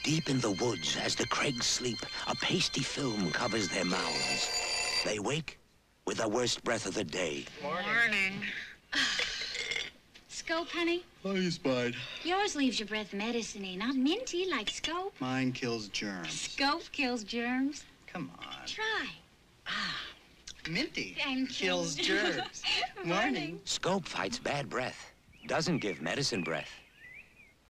Deep in the woods, as the Craigs sleep, a pasty film covers their mouths. They wake with the worst breath of the day. Morning. Scope, honey? Hi, Spide. Yours leaves your breath medicine-y, not minty like Scope. Mine kills germs. Scope kills germs. Come on. Try. Minty And kills germs. Morning. Scope fights bad breath, doesn't give medicine breath.